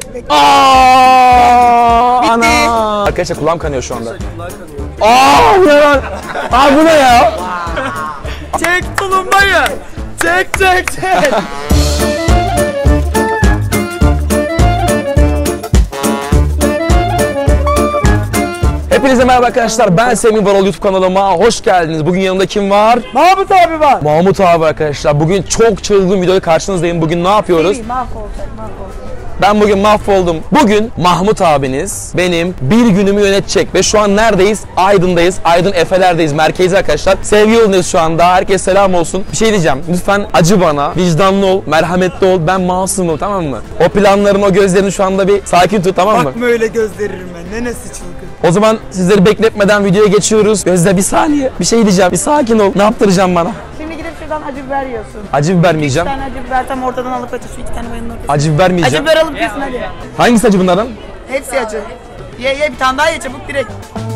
Bekle. Ana. Arkadaşlar kulağım kanıyor şu anda. Bu ne lan? Bu ne ya? Çek tulumbayı. Çek. Hepinize merhaba arkadaşlar. Ben Semih Varol YouTube kanalıma hoş geldiniz. Bugün yanımda kim var? Mahmut abi var. Mahmut abi arkadaşlar. Bugün çok çılgın videoyla karşınızdayım. Bugün ne yapıyoruz? Mahvoldum. Ben bugün mahvoldum. Bugün Mahmut abiniz benim bir günümü yönetecek ve şu an neredeyiz? Aydın'dayız. Aydın Efeler'deyiz. Merkezi arkadaşlar. Sevgi yolundayız şu anda. Herkese selam olsun. Bir şey diyeceğim. Lütfen acı bana. Vicdanlı ol. Merhametli ol. Ben masumum, tamam mı? O planların, o gözlerini şu anda bir sakin tut, tamam mı? Bakma öyle gözlerim ben. Nenesi çılgın. O zaman sizleri bekletmeden videoya geçiyoruz. Gözde bir saniye. Bir şey diyeceğim. Bir sakin ol. Ne yaptıracağım bana? Şimdi gidip şuradan acı biber yiyorsun. Acı biber mi yiyeceğim? Bir tane acı biber tam ortadan alıp atıyorsun. 2 tane bayılın ortasına. Acı biber mi Acı yiyeceğim? biber alıp yesin hadi. Hangisi acı bunlardan? Hepsi acı. Ye bir tane daha ye çabuk direkt.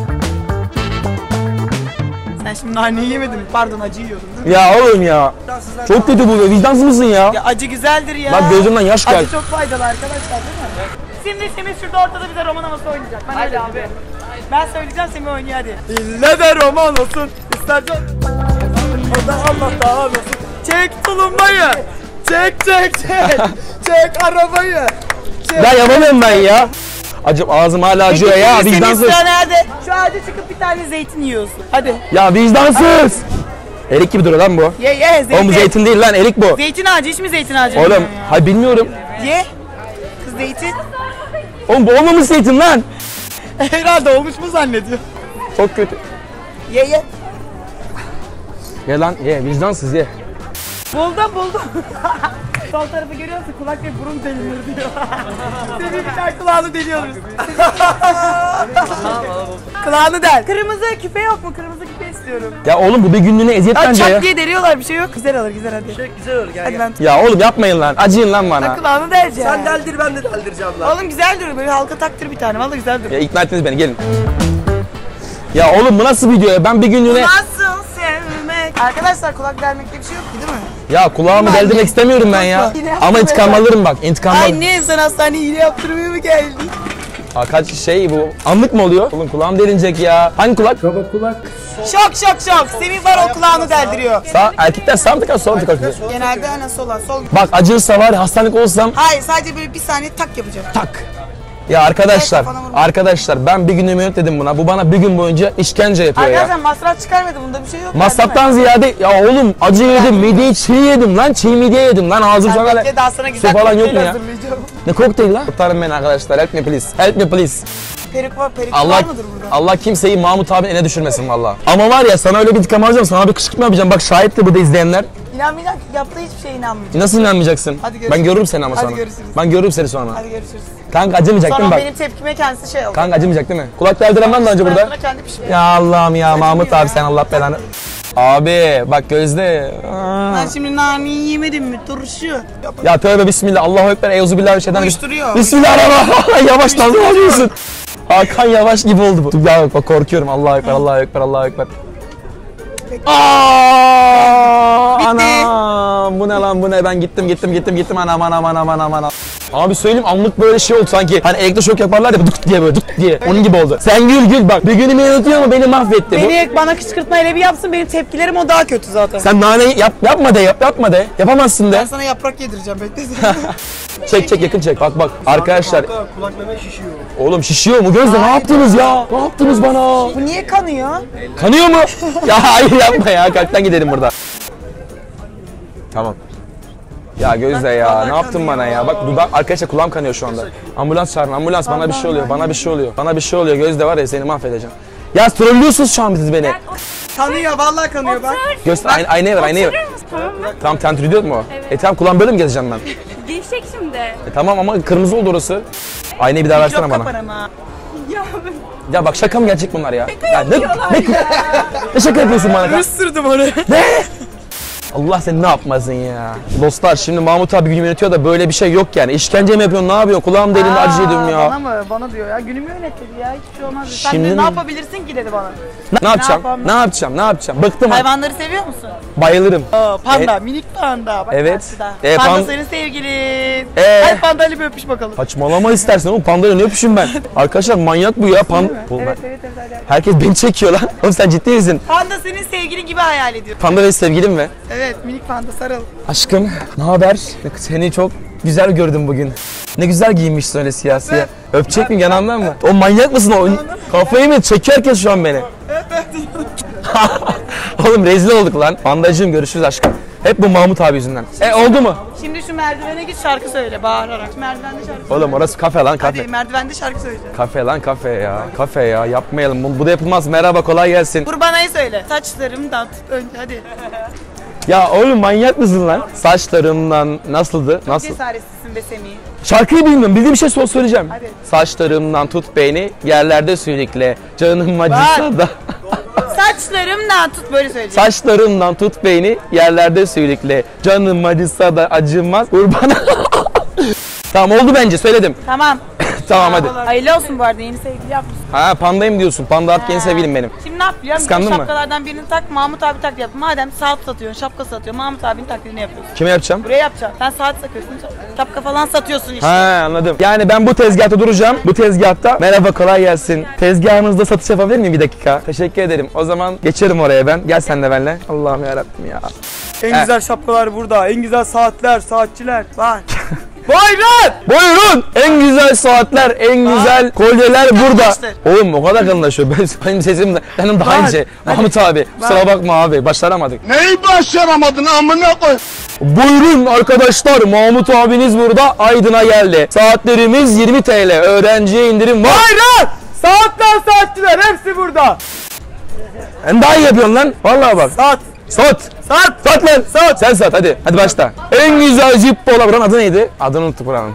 Sen şimdi naneyi yemedin mi? Pardon acı yiyordun değil mi? Ya oğlum ya. Çok kötü bu. Vicdansız mısın ya? Ya acı güzeldir ya. Bak gözümden yaş geldi. Acı çok faydalı arkadaşlar değil mi? Şimdi Semih şurada ortada bize roman havası oynayacak. Ben öyle abi. Ben söyleyeceğim, Semih oynuyor hadi. İlle de roman olsun. İstersen o da Allah'tan olsun. Çek tulumbayı. Çek. Çek arabayı. Çek. Ya yapamıyorum ben ya. Acım ağzım hala acıyor ya, Semih, vicdansız. sıra nerede? Şu ağaca çıkıp bir tane zeytin yiyorsun. Hadi. Ya vicdansız. Erik gibi duruyor lan bu. Ye zeytin. Oğlum bu zeytin değil lan, erik bu. Zeytin ağacı, hiç mi zeytin ağacı? Oğlum hay bilmiyorum. Ye. Kız zeytin. Oğlum bu olmamış zeytin lan. Herhalde olmuş mu zannediyor? Çok kötü. Ye. Ye lan ye, vicdansız ye. Buldum. Sol tarafı görüyor musun? Kulak ve burun delinir diyor. Semih bir daha kulağını deliyoruz. Kulağını del. Kırmızı küpe yok mu? Kırmızı küpe istiyorum. Ya oğlum bu bir günlüğüne eziyet bence ya. Çak diye deliyorlar, bir şey yok. Güzel olur hadi. Güzel olur gel. Hadi ben Ya oğlum yapmayın lan, acıyın lan bana. kulağını deleceğim. Sen deldir ben de deldireceğim lan. Oğlum güzel duruyor, böyle halka taktır bir tane. Vallahi güzel duruyor. Ya ikna ettiniz beni, gelin. Ya oğlum bu nasıl video ya? Ben bir günlüğüne... Nasıl sevmek? Arkadaşlar kulak delmekte bir şey yok ki değil mi? Ya kulağımı Ben deldirmek de- istemiyorum ben ya. Yine Ama intikam alırım bak, intikam alırım. Ay ne, sen hastaneye iğne yaptırmaya mı geldin? Kaç şey bu? Anlık mı oluyor? Oğlum kulağım delinecek ya. Hangi kulak? Şok. Semih var o kulağını deldiriyor. Sağ, erkekler sağ mı tıkar, sol mu tıkar? Genelde aynen sola, sol. Bak acırsa var ya, hastanelik olsam Hayır, sadece böyle bir saniye tak yapacağım. tak. Ya arkadaşlar ben bir günümü yönetmedim buna. Bu bana bir gün boyunca işkence yapıyor ya. Arkadaşlar masraf çıkarmadı, bunda bir şey yok. Masraftan ziyade ya oğlum acı yedim, mideyi çiğ yedim lan, çiğ midye yedim lan, ağzım şu an hala. Daha sana güzel falan yok mu kokteyl ya? hazırlayacağım. Ne kokteyl lan? Kurtarın beni arkadaşlar, help me please, help me please. Perik var Allah var mıdır burada? Allah kimseyi Mahmut abinin eline düşürmesin valla. Ama var ya sana öyle bir intikam alacağım, sana bir kışkırtma yapacağım. Bak şahit de burada izleyenler. İnan yaptığı hiçbir şeye inanmayacağım. Nasıl inanmayacaksın? Hadi görüşürüz. Ben görürüm seni ama Hadi sonra. görüşürüz. Ben görürüm seni sonra. Hadi görüşürüz. Kanka acımayacak değil mi Sonra bak? benim tepkime kendisi şey oldu. Kanka acımayacak değil mi? Kulak deldiremem de önce burada. Sonra kendi pişmiyor. Ya Allah'ım ya Mahmut abi, sen Allah belanı. Abi bak Gözde. Ben şimdi naneyi yemedim mi? Turşu. Ya tövbe bismillah, Allahu ekber, euzubillahimineşşeytanirracim. Uyuşturuyor. Bismillahirrahmanirrahim. Yavaş lan, ne alıyorsun? Hakan Yavaş gibi oldu bu. Dur ya bak korkuyorum. Allahu ekber, Allahu ekber, Allahu ekber. Anam bu ne lan, bu ne? Ben gittim anam. Abi söyleyeyim, anlık böyle şey oldu sanki. Hani elektroşok yaparlar ya, dık diye böyle, dık diye. Onun gibi oldu. Sen gül bak. Bir günümü yanıltıyor ama beni mahvetti. Bana kışkırtma hele bir yapsın, benim tepkilerim o daha kötü zaten. Sen naneyi yapma de. Yapamazsın Ben de. sana yaprak yedireceğim, bekle. Çek yakın çek. Bak arkadaşlar. Kulak meme şişiyor. Oğlum şişiyor mu Gözde? Ne yaptınız ya? Ne yaptınız bana? Bu niye kanıyor? Kanıyor mu? Ya hayır yapma ya. Kalpten gidelim burada. Tamam. Ya Gözde ya, ne yaptın bana ya? Bak dudak, arkadaşlar kulağım kanıyor şu anda. Ambulans çağırın, ambulans, bana bir şey oluyor, bana bir şey oluyor Gözde, var ya seni mahvedeceğim. Ya trollüyorsunuz şu an siz beni. Kanıyor, vallahi kanıyor bak. Gözde aynaya ver. Tamam tentür ediyor mu? Evet. Tamam kulağım böyle mi gezeceğim ben? Geçecek şimdi. Tamam ama kırmızı oldu orası. Aynayı bir daha versene Çok bana. kapar ama. Ya bak şaka mı gerçek bunlar ya? Ya ne şaka yapıyorsun bana? Isırdım onu. Ne? Allah seni ne yapmasın ya. Dostlar şimdi Mahmut abi günümü yönetiyor da böyle bir şey yok yani. İşkence mi yapıyorsun, ne yapıyorsun? Kulağım delindi, acı ediyorum ya. Bana mı? Bana diyor ya. Günümü yönet dedi ya. Hiçbir şey olmaz dedi. Sen Şimdi de mi? ne yapabilirsin ki dedi bana. Ne yapacağım? yapalım? Ne yapacağım? Ne yapacağım? Bıktım. Hayvanları seviyor musun? Bayılırım. Panda, minik panda. Bak Evet. karşıda. Panda senin sevgilin. Hadi pandayla bir öpüş bakalım. Saçmalama istersen oğlum, pandayla ne öpüşüm ben? Arkadaşlar manyak bu ya. Oğlum Evet hadi. herkes beni çekiyor lan. Oğlum sen ciddi misin? Panda senin sevgilin gibi hayal ediyor. Panda ve sevgilim mi? Evet, minik panda sarıl. Aşkım ne haber? Seni çok güzel gördüm bugün. Ne güzel giyinmişsin öyle siyasiye. Öpecek miyim yanağımdan mı? O manyak mısın o? Kafayı mı? Çekiyor herkes şu an beni. Oğlum rezil olduk lan. Pandacığım görüşürüz aşkım. Hep bu Mahmut abi yüzünden. Oldu mu? Şimdi şu merdivene git şarkı söyle bağırarak. Şu merdivende şarkı söyle. Oğlum orası kafe lan kafe. Hadi merdivende şarkı söyle. Kafe lan kafe ya. Kafe ya yapmayalım. Bu da yapılmaz. Merhaba kolay gelsin. Kurbanayı söyle. Saçlarımdan tut önce hadi. Ya oğlum manyak mısın lan? Saçlarımdan nasıldı? Nasıl? Cesaretsizsin be Semih. Şarkıyı bilmiyorum. Bildiğim bir şey söyleyeceğim. Hadi. Saçlarımdan tut beni yerlerde sürükle. Canım acısa da. Saçlarımdan tut böyle söyleyeceksin. Saçlarımdan tut beni yerlerde sürükle. Canım acısa da acımaz. Kurbana. Tamam oldu bence söyledim. Tamam. Tamam hadi. Hayırlı olsun bu arada yeni sevgili yapmışsın. Ha pandayım diyorsun. Panda artık yeni sevgilim benim. Şimdi ne yap biliyor musun? Kıskandın mı? Şapkalardan birini tak, Mahmut abi tak yap. Madem saat satıyorsun, şapka satıyorsun, Mahmut abinin taklidini yapıyorsun. Kime yapacağım? Buraya yapacaksın. Sen saat takıyorsun, şapka falan satıyorsun işte. Ha anladım. Yani ben bu tezgahta duracağım. Bu tezgahta merhaba kolay gelsin. Tezgahınızda satış yapabilir miyim bir dakika? Teşekkür ederim. O zaman geçerim oraya ben. Gel sen de benimle. Allah'ım yarabbim ya. En güzel şapkalar burada. En güzel saatler, saatçiler. Bak. Buyurun! Buyurun! En güzel saatler, en güzel kolyeler burada. Kalınlaştır. Oğlum o kadar kalınlaşıyor. Benim sesim de benim daha ince. Mahmut abi kusura bakma abi başaramadık. Neyi başaramadın amına koy? Buyurun arkadaşlar Mahmut abiniz burada Aydın'a geldi. Saatlerimiz 20 TL. Öğrenciye indirim var. Hayır! Saatler, saatçiler hepsi burada. Sen daha iyi yapıyorsun lan. Vallahi bak. Saat. Sat. Sat lan. Sat. Sen sat hadi. Hadi başla. En güzel zippolar. Buranın adı neydi? Adını unuttuk buranın.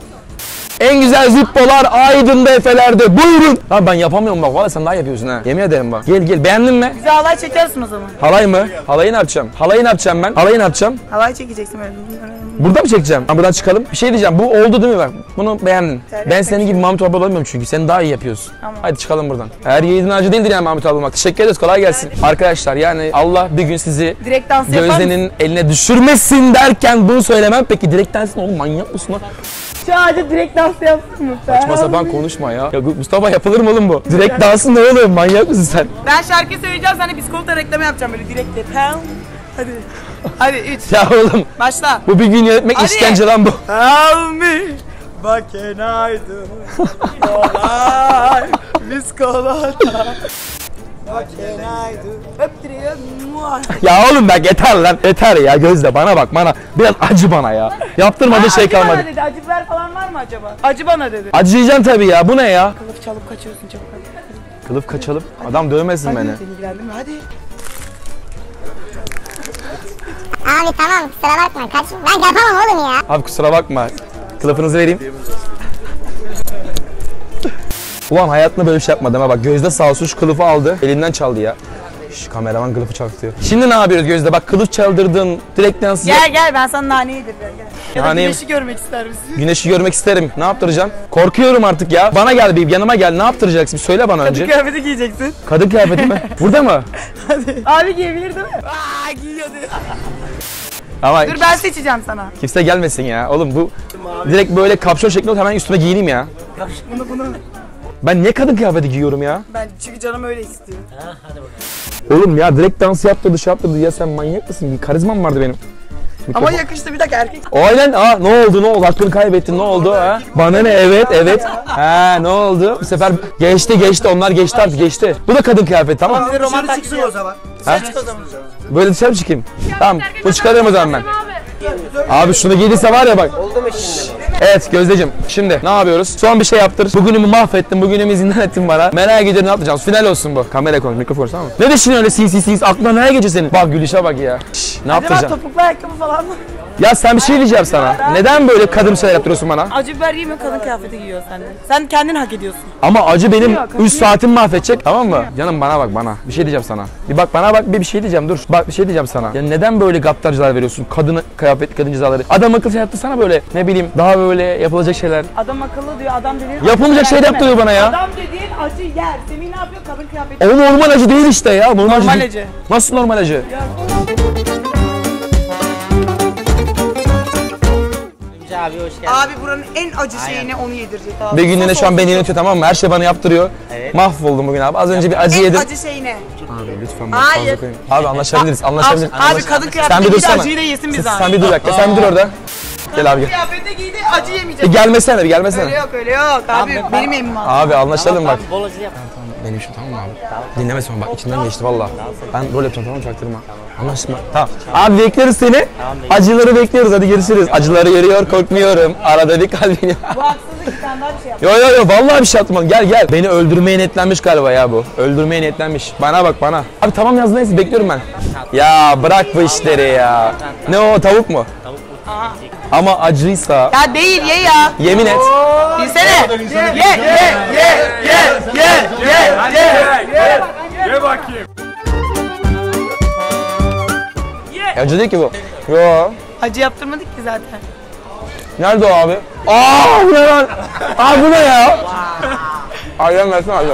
En güzel zippolar Aydın'da Efeler'de. Buyurun. Lan ben yapamıyorum bak. Vallahi sen daha iyi yapıyorsun ha. Yemin ederim bak. Gel beğendin mi? Bize halay çekersin o zaman. Halay mı? Halayı ne yapacağım? Halayı ne yapacağım ben? Halayı ne yapacağım? Halay çekeceksin böyle. Burada mı çekeceğim? Ha, buradan çıkalım. Bir şey diyeceğim. Bu oldu değil mi bak? Bunu beğendin. Ben senin gibi Mahmut abi olamıyorum çünkü. Sen daha iyi yapıyorsun. Tamam. Hadi çıkalım buradan. Eğer yiğidin harcı değildir yani Mahmut abi olmak. Teşekkür ederiz. Kolay gelsin. Arkadaşlar yani Allah bir gün sizi Direkt dans yapar mısın? Gözde'nin eline düşürmesin derken bunu söylemem. Peki direkt dansı oğlum manyak mısın lan? Şu ağaca direkt dans yapsın mı? Saçma sapan konuşma ya. Ya Mustafa yapılır mı oğlum bu? Direkt dansın ne oğlum? Manyak mısın sen? Ben şarkı söyleyeceğim, sana biskolata reklamı yapacağım böyle direkt de. Hadi. Hadi 3. Ya oğlum Başla. bu bir gün yönetmek Hadi. işkence lan bu. Help me. What can I do? Olay. Biskolata. What can I do? Öptürüyor. Ya oğlum bak yeter lan. Yeter ya Gözde bana bak bana. Biraz acı bana ya. Yaptırmadığın şey Acı kalmadı. bana dedi. Acı biber falan var mı acaba? Acı bana dedi. Acıyacaksın tabii ya. Bu ne ya? Kılıf çalıp kaçıyorsun çabuk hadi. Kılıf kaçalım. Adam dövmesin beni. Seni ilgilendirme hadi. Abi tamam kusura bakma kaç. Ben yapamam oğlum ya. Abi kusura bakma. Kılıfınızı vereyim. Ulan hayatımda böyle bir şey yapmadım ha bak. Gözde sağ olsun şu kılıfı aldı. Elinden çaldı ya. Şş, kameraman kılıfı çaktıyor. Şimdi ne yapıyoruz Gözde? Bak kılıf çaldırdın. Direkt dans. Gel ben sana nane yedireceğim gel. Ya da Naneyim. güneşi görmek ister misin? Güneşi görmek isterim. Ne yaptıracağım? Korkuyorum artık ya. Bana gel bir yanıma gel. Ne yaptıracaksın? Bir söyle bana önce. Kıyafeti giyeceksin. Kadın kıyafeti mi? Burada mı? Abi giyebilir değil mi? Giyiyordu. Ama Dur ben seçeceğim sana. kimse gelmesin ya. Oğlum bu direkt böyle kapşon şeklinde hemen üstüme giyineyim ya. Bunu. Ben niye kadın kıyafeti giyiyorum ya? Ben çünkü canım öyle istiyor. Oğlum ya direkt dans yaptırdı şey yaptırdı ya sen manyak mısın? Bir karizmam vardı benim. Ama yakıştı bir dakika erkek. Aynen ne oldu aklını kaybettin ne oldu ha? Bana ne evet. Ha ne oldu? Bu sefer geçti onlar geçti artık geçti. Bu da kadın kıyafeti tamam. Bir de roman Dışarı çıksın taklidi o zaman. Dışarı çık o zaman. Böyle dışarı mı çıkayım? Tamam bu çıkarıyorum o zaman ben. Abi şunu giydiyse var ya bak. Oldu mu şimdi? Evet Gözdeciğim, şimdi ne yapıyoruz? Son bir şey yaptır. Bugünümü mahvettin, bugünümü zindan ettin bana. Merak ediyorum ne yapacağız? Final olsun bu. Kamera konuş, mikrofon tamam mı? Ne düşünüyorsun öyle sinsi? Aklına nereye geçiyor senin? Bak gülüşe bak ya. Şşş, ne Acaba yapacaksın? topuklu ayakkabı falan mı? Ya sen bir şey diyeceğim sana. Neden böyle kadın şeyler yaptırıyorsun bana? Acı biber yemiyor, kadın kıyafeti giyiyor sende. Sen kendin hak ediyorsun. Ama acı benim 3 saatimi mahvedecek, tamam mı? Canım bana bak bana. Bir şey diyeceğim sana. Bir bak bana bak, bir şey diyeceğim dur. Bak bir şey diyeceğim sana. Ya neden böyle gaddar cezalar veriyorsun? Kadın kıyafetli kadın cezaları. Adam akıllı şey yaptırsana böyle. Ne bileyim daha böyle yapılacak şeyler. Adam akıllı diyor, adam dediğin... Yapılmayacak şey de yaptırıyor bana ya. Adam dediğin acı yer. Semih ne yapıyor? Kadın kıyafeti. O normal acı değil işte ya. Normal Normal değil. acı. Nasıl normal acı? Abi hoş geldin. Abi buranın en acı şeyini onu yedirecek abi. Bir günde şu an beni yönetiyor tamam mı? Her şey bana yaptırıyor. Evet. Mahvoldum bugün abi. Az önce bir acı En yedim. acı şeyini. Abi lütfen Hayır. fazla koyayım. Abi anlaşabiliriz. Anlaşabiliriz. Abi kadın Sen bir kıyafeti giydi, dursana. acıyı da yesin biz abi. Sen bir dur dakika. Sen bir dur orada. Gel abi gel. Kıyafeti giydi, acı yemeyecek. Bir gelmesene bir Öyle gelmesene. yok, öyle yok. Abi benim emim var. Abi anlaşalım bak. Bol acı yap. Benim işim tamam mı abi? Dinleme sonra bak içinden geçti valla. Ben rol yapacağım tamam mı çaktırma. Anlaştık mı? Tamam. Abi bekleriz seni. Acıları bekliyoruz hadi görüşürüz. Acıları görüyor korkmuyorum. Arada bir kalbini. Bu haksızlık, bir tane daha bir şey yap. Yo vallahi bir şey yaptım. Gel. Beni öldürmeye niyetlenmiş galiba ya bu. Öldürmeye niyetlenmiş. Bana bak bana. Abi tamam yaz neyse bekliyorum ben. Ya bırak bu işleri ya. Ne o tavuk mu? Ama acıysa Ya değil, ye ya. yemin et. Bilsene. Acı değil ki bu. Yo. Acı yaptırmadık ki zaten. Nerede o abi? Aa bu ne lan? Aa bu ne ya? Ayran versene ayran.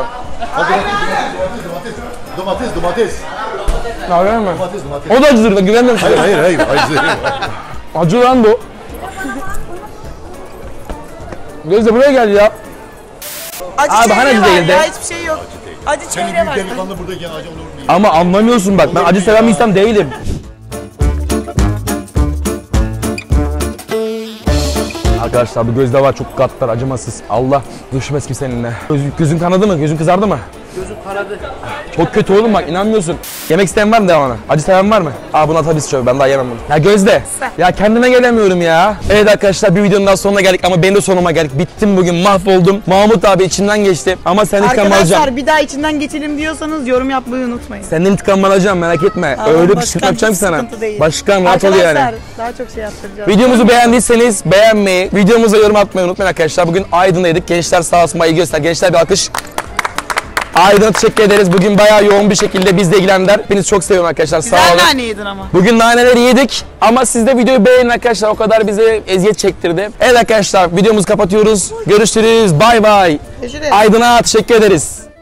Domates. Ayran ver. O da acıdır da güvenmiyorum size. Hayır. Acı lan bu. Gözde buraya gel ya. Acı Abi, çeyreği hani var değildi? ya, hiçbir şey yok. Acı çeyreği var. Delikanlı buradayken acı olur mu? Ama anlamıyorsun bak ben acı seven bir insan değilim. Arkadaşlar bu Gözde var çok gaddar acımasız. Allah düşmez ki seninle. Gözün kanadı mı? Gözün kızardı mı? Gözüm karadı. Çok kötü oğlum bak inanmıyorsun. Yemek isteyen var mı devamlı? Acı seven var mı? Aa bunu atabiliriz şöyle ben daha yemem bunu. Ya Gözde. Ya kendime gelemiyorum ya. Evet arkadaşlar bir videonun daha sonuna geldik ama ben de sonuma geldik. Bittim bugün mahvoldum. Mahmut abi içimden geçti ama sen intikam alacağım. Arkadaşlar bir daha içinden geçelim diyorsanız yorum yapmayı unutmayın. Senden intikam alacağım merak etme. Tamam, Öyle bir başkan, sıkıntı yapacağım ki hiç sana. sıkıntı değil. Başkan rahat ol yani. Arkadaşlar daha çok şey yaptıracağız. Videomuzu beğendiyseniz beğenmeyi, videomuza yorum atmayı unutmayın arkadaşlar. Bugün Aydın'daydık. Gençler sağ olsun iyi göster. Gençler bir alkış. Aydın'a teşekkür ederiz. Bugün bayağı yoğun bir şekilde bizle ilgilendiler. Hepinizi çok seviyorum arkadaşlar. Sağ Güzel olun. nane yedin ama. Bugün naneleri yedik ama siz de videoyu beğenin arkadaşlar. O kadar bize eziyet çektirdi. Evet arkadaşlar videomuzu kapatıyoruz. Görüşürüz. Bay bay. Görüşürüz. Aydın'a teşekkür ederiz.